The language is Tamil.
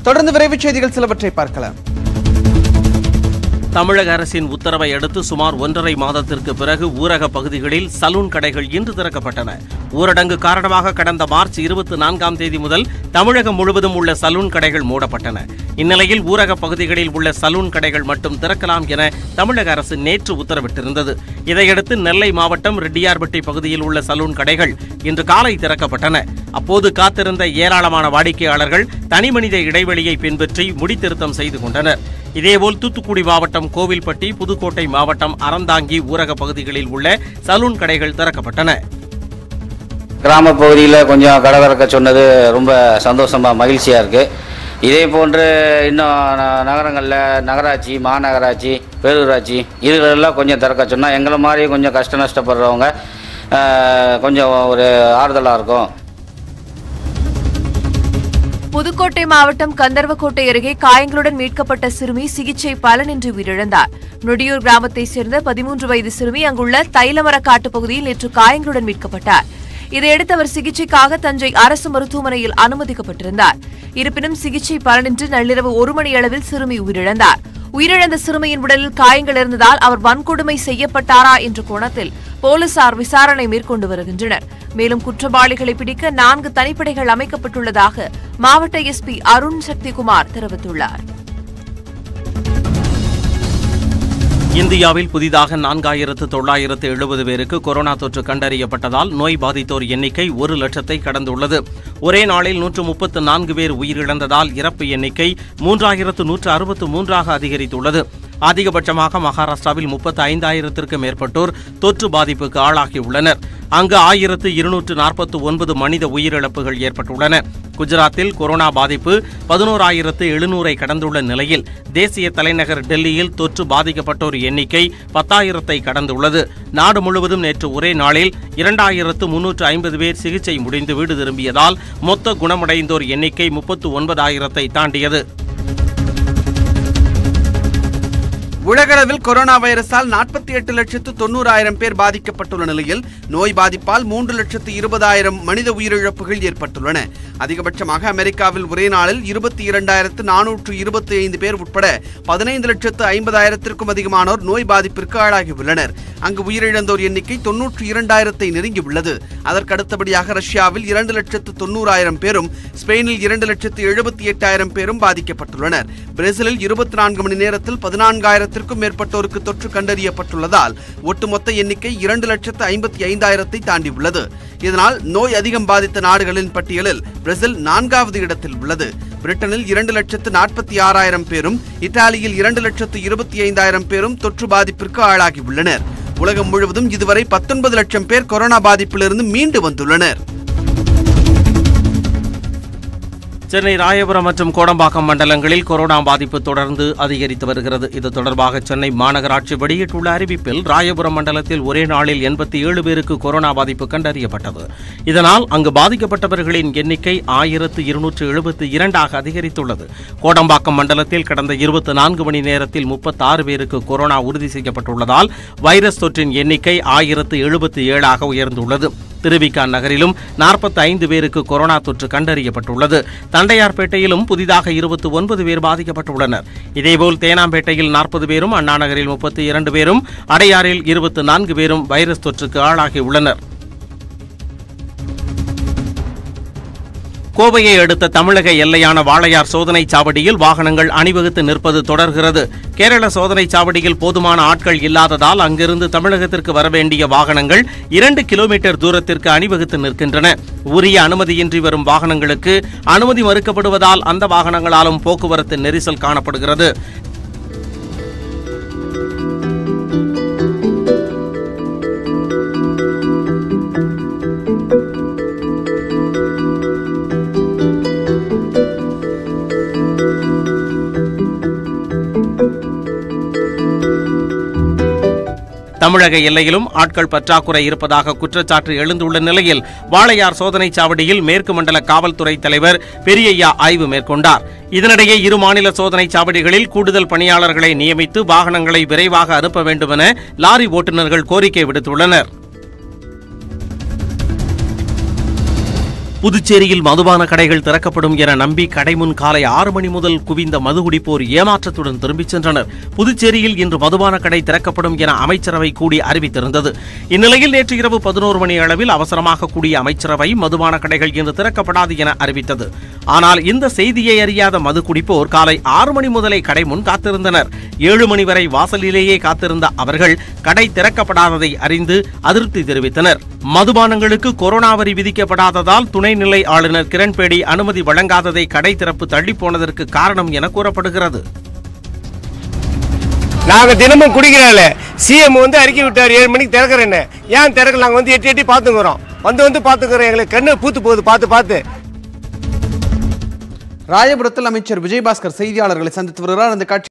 தொடர்ந்து விரைவுச் செய்திகள் சிலவற்றை பார்க்கலாம். தமிழக அரசின் உத்தரவை அடுத்து சுமார் 1.5 மாதத்திற்கு பிறகு ஊரக பகுதிகளில் சலூன் கடைகள் இன்று திறக்கப்பட்டன. ஊரடங்கு காரணமாக கடந்த மார்ச் 24ஆம் தேதி முதல் தமிழகம் முழுவதும் உள்ள சலூன் கடைகள் மூடப்பட்டன. இந்நிலையில் ஊரக பகுதிகளில் உள்ள சலூன் கடைகள் மட்டும் திறக்கலாம் என தமிழக அரசு நேற்று உத்தரவிட்டிருந்தது. இதையடுத்து நெல்லை மாவட்டம் ரெட்டியார்பட்டி பகுதியில் உள்ள சலூன் கடைகள் இன்று காலை திறக்கப்பட்டன. அப்போது காத்திருந்த ஏராளமான வாடிக்கையாளர்கள் தனிமனித இடைவெளியை பின்பற்றி முடித்திருத்தம் செய்து கொண்டனர். இதேபோல் தூத்துக்குடி மாவட்டம் கோவில்பட்டி, புதுக்கோட்டை மாவட்டம் அறந்தாங்கி ஊரக பகுதிகளில் உள்ள சலூன் கடைகள் திறக்கப்பட்டன. கிராம பகுதியில் கொஞ்சம் கடை திறக்க சொன்னது ரொம்ப சந்தோஷமா மகிழ்ச்சியாக இருக்குது. இதே போன்று இன்னும் நகரங்களில் நகராட்சி, மாநகராட்சி, பேரூராட்சி இதுகளெல்லாம் கொஞ்சம் திறக்க சொன்னால் எங்களை மாதிரி கொஞ்சம் நஷ்டப்படுறவங்க கொஞ்சம் ஒரு ஆறுதலாக இருக்கும். புதுக்கோட்டை மாவட்டம் கந்தர்வக்கோட்டை அருகே காயங்களுடன் மீட்கப்பட்ட சிறுமி சிகிச்சை பலனின்றி உயிரிழந்தார். நொடியூர் கிராமத்தைச் சேர்ந்த 13 வயது சிறுமி அங்குள்ள தைலமரக்காட்டு பகுதியில் நேற்று காயங்களுடன் மீட்கப்பட்டார். இதையடுத்து அவர் சிகிச்சைக்காக தஞ்சை அரசு மருத்துவமனையில் அனுமதிக்கப்பட்டிருந்தார். இருப்பினும் சிகிச்சை பலனின்றி நள்ளிரவு 1 மணி அளவில் சிறுமி உயிரிழந்தார். உயிரிழந்த சிறுமியின் உடலில் காயங்கள் இருந்ததால் அவர் வன்கொடுமை செய்யப்பட்டாரா என்ற கோணத்தில் போலீசார் விசாரணை மேற்கொண்டு வருகின்றனர். மேலும் குற்றவாளிகளை பிடிக்க 4 தனிப்படைகள் அமைக்கப்பட்டுள்ளதாக மாவட்ட எஸ்பி அருண் சக்திகுமார் தெரிவித்துள்ளார். இந்தியாவில் புதிதாக 4970 பேருக்கு கொரோனா தொற்று கண்டறியப்பட்டதால் நோய் பாதித்தோர் எண்ணிக்கை 1 லட்சத்தை கடந்துள்ளது. ஒரே நாளில் 134 பேர் உயிரிழந்ததால் இறப்பு எண்ணிக்கை 3163ஆக அதிகரித்துள்ளது. அதிகபட்சமாக மகாராஷ்டிராவில் 35,000த்திற்கும் மேற்பட்டோர் தொற்று பாதிப்புக்கு ஆளாகியுள்ளனர். அங்கு 1249 மனித உயிரிழப்புகள் ஏற்பட்டுள்ளன. குஜராத்தில் கொரோனா பாதிப்பு 11,700ஐ கடந்துள்ள நிலையில் தேசிய தலைநகர் டெல்லியில் தொற்று பாதிக்கப்பட்டோர் எண்ணிக்கை 10,000ஐ கடந்துள்ளது. நாடு முழுவதும் நேற்று ஒரே நாளில் 2,350 பேர் சிகிச்சை முடிந்து வீடு திரும்பியதால் மொத்த குணமடைந்தோர் எண்ணிக்கை 39,000ஐ தாண்டியது. உலகளவில் கொரோனா வைரஸால் 48,90,000 பேர் பாதிக்கப்பட்டுள்ள நிலையில் நோய் பாதிப்பால் 3,20,000 மனித உயிரிழப்புகள் ஏற்பட்டுள்ளன. அதிகபட்சமாக அமெரிக்காவில் ஒரே நாளில் 22,425 பேர் உட்பட 15,50,000த்திற்கும் அதிகமானோர் நோய் பாதிப்பிற்கு ஆளாகியுள்ளனர். அங்கு உயிரிழந்தோர் எண்ணிக்கை 92,000ஐ நெருங்கியுள்ளது. அதற்கடுத்தபடியாக ரஷ்யாவில் 2,90,000 பேரும், ஸ்பெயினில் 2,78,000 பேரும் பாதிக்கப்பட்டுள்ளனர். பிரேசிலில் 24 மணி நேரத்தில் 14,000த்திற்கும் மேற்பட்டோருக்கு தொற்று கண்டறியப்பட்டுள்ளதால் ஒட்டுமொத்த எண்ணிக்கை 2,55,000ஐ தாண்டியுள்ளது. இதனால் நோய் அதிகம் பாதித்த நாடுகளின் பட்டியலில் பிரேசில் 4வது இடத்தில் உள்ளது. பிரிட்டனில் 2,46,000 பேரும், இத்தாலியில் 2,25,000 பேரும் தொற்று பாதிப்பிற்கு ஆளாகியுள்ளனர். உலகம் முழுவதும் இதுவரை 19 லட்சம் பேர் கொரோனா பாதிப்பிலிருந்து மீண்டு வந்துள்ளனர். சென்னை, ராயபுரம் மற்றும் கோடம்பாக்கம் மண்டலங்களில் கொரோனா பாதிப்பு தொடர்ந்து அதிகரித்து வருகிறது. இது தொடர்பாக சென்னை மாநகராட்சி வெளியிட்டுள்ள அறிவிப்பில் ராயபுரம் மண்டலத்தில் ஒரே நாளில் 87 பேருக்கு கொரோனா பாதிப்பு கண்டறியப்பட்டது. இதனால் அங்கு பாதிக்கப்பட்டவர்களின் எண்ணிக்கை 1,272ஆக அதிகரித்துள்ளது. கோடம்பாக்கம் மண்டலத்தில் கடந்த 24 மணி நேரத்தில் 36 பேருக்கு கொரோனா உறுதி செய்யப்பட்டுள்ளதால் வைரஸ் தொற்றின் எண்ணிக்கை 1,077ஆக உயர்ந்துள்ளது. திருவிக நகரிலும் 45 பேருக்கு கொரோனா தொற்று கண்டறியப்பட்டுள்ளது. தண்டையார்பேட்டையிலும் புதிதாக 29 பேர் பாதிக்கப்பட்டுள்ளனர். இதேபோல் தேனாம்பேட்டையில் 40 பேரும், அண்ணா நகரில் 32 பேரும், அடையாறில் 24 பேரும் வைரஸ் தொற்றுக்கு ஆளாகியுள்ளனர். கோவையை அடுத்த தமிழக எல்லையான வாளையார் சோதனைச் சாவடியில் வாகனங்கள் அணிவகுத்து நிற்பது தொடர்கிறது. கேரள சோதனைச் சாவடியில் போதுமான ஆட்கள் இல்லாததால் அங்கிருந்து தமிழகத்திற்கு வரவேண்டிய வாகனங்கள் 2 கிலோமீட்டர் தூரத்திற்கு அணிவகுத்து நிற்கின்றன. உரிய அனுமதியின்றி வரும் வாகனங்களுக்கு அனுமதி மறுக்கப்படுவதால் அந்த வாகனங்களாலும் போக்குவரத்து நெரிசல் காணப்படுகிறது. தமிழக எல்லையிலும் ஆட்கள் பற்றாக்குறை இருப்பதாக குற்றச்சாட்டு எழுந்துள்ள நிலையில் வாளையார் சோதனைச் சாவடியில் மேற்கு மண்டல காவல்துறை தலைவர் பெரியய்யா ஆய்வு மேற்கொண்டார். இதனிடையே இரு மாநில சோதனைச் சாவடிகளில் கூடுதல் பணியாளர்களை நியமித்து வாகனங்களை விரைவாக அனுப்ப வேண்டும் என லாரி ஓட்டுநர்கள் கோரிக்கை விடுத்துள்ளனர். புதுச்சேரியில் மதுபான கடைகள் திறக்கப்படும் என நம்பி கடை முன் காலை 6 மணி முதல் குவிந்த மது குடிப்போர் ஏமாற்றத்துடன் திரும்பிச் சென்றனர். புதுச்சேரியில் இன்று மதுபான கடை திறக்கப்படும் என அமைச்சரவை கூடி அறிவித்திருந்தது. இந்நிலையில் நேற்று இரவு 11 மணி அளவில் அவசரமாக கூடிய அமைச்சரவை மதுபான கடைகள் இன்று திறக்கப்படாது என அறிவித்தது. ஆனால் இந்த செய்தியை அறியாத மது குடிப்போர் காலை 6 மணி முதலே கடை முன் காத்திருந்தனர். 7 மணி வரை வாசலிலேயே காத்திருந்த அவர்கள் கடை திறக்கப்படாததை அறிந்து அதிருப்தி தெரிவித்தனர். மதுபானங்களுக்கு கொரோனா வரி விதிக்கப்படாததால் துணைநிலை ஆளுநர் கிரண்பேடி அனுமதி வழங்காததை கடை திறப்பு தள்ளி போனதற்கு காரணம் என கூறப்படுகிறது. நாங்க தினமும் குடிக்கிறாள் சிஎம் அறிக்கை விட்டார் 7 மணிக்கு திறக்கிறேன்னு. ஏன் திறக்கல? நாங்க எட்டி பாத்துக்கிறோம், வந்து பாத்துக்கிறோம். எங்களுக்கு கண்ணு பூத்து போகுது பார்த்து. ராயபுரத்தில் அமைச்சர் விஜயபாஸ்கர் செய்தியாளர்களை சந்தித்து வருகிறார். அந்த காட்சி